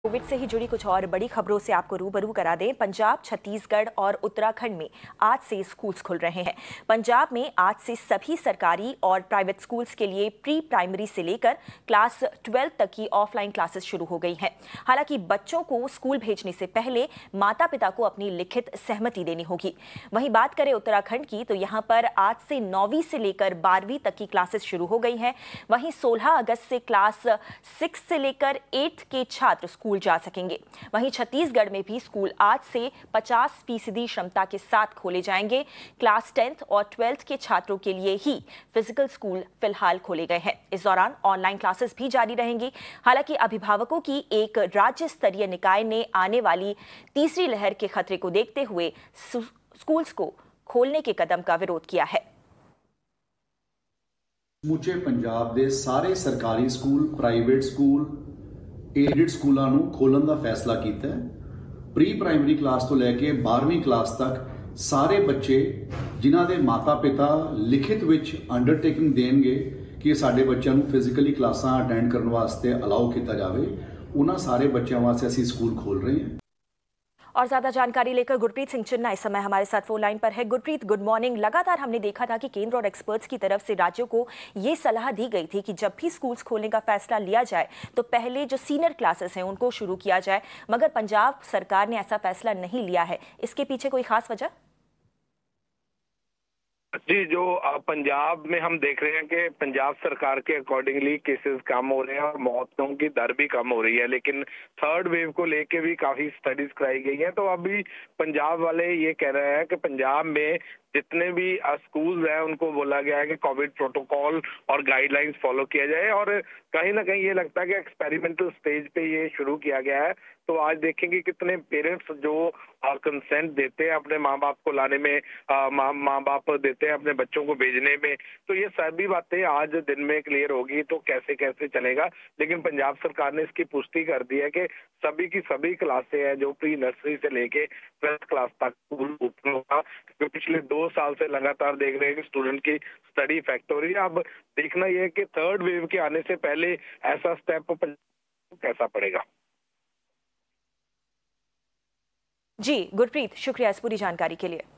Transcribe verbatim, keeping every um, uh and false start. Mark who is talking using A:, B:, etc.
A: Covid से ही जुड़ी कुछ और बड़ी खबरों से आपको रूबरू करा दें। पंजाब, छत्तीसगढ़ और उत्तराखंड में आज से स्कूल्स खुल रहे हैं। पंजाब में आज से सभी सरकारी और प्राइवेट स्कूल्स के लिए प्री प्राइमरी से लेकर क्लास ट्वेल्व तक की ऑफलाइन क्लासेस शुरू हो गई हैं। हालांकि बच्चों को स्कूल भेजने से पहले माता पिता को अपनी लिखित सहमति देनी होगी। वहीं बात करें उत्तराखंड की, तो यहाँ पर आज से नौवीं से लेकर बारहवीं तक की क्लासेस शुरू हो गई हैं। वहीं सोलह अगस्त से क्लास सिक्स से लेकर एट्थ के छात्र स्कूल जा सकेंगे। वहीं छत्तीसगढ़ में भी स्कूल आज से पचास फीसदी क्षमता के साथ खोले जाएंगे। क्लास टेंथ और ट्वेल्थ के छात्रों के लिए ही फिजिकल स्कूल फिलहाल खोले गए हैं। इस दौरान ऑनलाइन क्लासेस भी जारी रहेंगी। हालांकि अभिभावकों की एक राज्य स्तरीय निकाय ने आने वाली तीसरी लहर के खतरे को देखते हुए स्कूल्स को खोलने के कदम का विरोध किया है।
B: समूचे पंजाब के सारे सरकारी स्कूल, प्राइवेट स्कूल, एडेड स्कूलों को खोलने का फैसला किया है। प्री प्राइमरी क्लास तो लैके बारहवीं क्लास तक सारे बच्चे जिन्हों के माता पिता लिखित विच अंडरटेकिंग देंगे कि साडे बच्चों को फिजिकली क्लासां अटेंड करने वास्ते अलाउ किया जाए, उन्होंने सारे बच्चों वास्ते असीं स्कूल खोल रहे हैं।
A: और ज्यादा जानकारी लेकर गुरप्रीत सिंह चिन्ना इस समय हमारे साथ फोन लाइन पर है। Gurpreet, good morning. लगातार हमने देखा था कि केंद्र और एक्सपर्ट्स की तरफ से राज्यों को ये सलाह दी गई थी कि जब भी स्कूल्स खोलने का फैसला लिया जाए तो पहले जो सीनियर क्लासेस हैं उनको शुरू किया जाए, मगर पंजाब सरकार ने ऐसा फैसला नहीं लिया है। इसके पीछे कोई खास वजह?
C: जी, जो पंजाब में हम देख रहे हैं कि पंजाब सरकार के अकॉर्डिंगली केसेस कम हो रहे हैं और मौतों की दर भी कम हो रही है, लेकिन थर्ड वेव को लेके भी काफी स्टडीज कराई गई हैं। तो अभी पंजाब वाले ये कह रहे हैं कि पंजाब में जितने भी स्कूल्स हैं उनको बोला गया है कि कोविड प्रोटोकॉल और गाइडलाइंस फॉलो किया जाए, और कहीं ना कहीं ये लगता है कि एक्सपेरिमेंटल स्टेज पे ये शुरू किया गया है। तो आज देखेंगे कितने पेरेंट्स जो कंसेंट देते हैं अपने माँ बाप को लाने में, माँ माँ बाप देते हैं अपने बच्चों को भेजने में। तो ये सभी बातें आज दिन में क्लियर होगी तो कैसे कैसे चलेगा। लेकिन पंजाब सरकार ने इसकी पुष्टि कर दी है कि सभी की सभी क्लासें हैं जो प्री नर्सरी से लेके ट्वेल्थ क्लास तक ओपन होगा। जो पिछले दो साल से लगातार देख रहे हैं कि स्टूडेंट की स्टडी इफेक्ट हो रही है। अब देखना यह है कि थर्ड वेव के आने से पहले ऐसा स्टेप कैसा पड़ेगा।
A: जी गुरप्रीत, शुक्रिया इस पूरी जानकारी के लिए।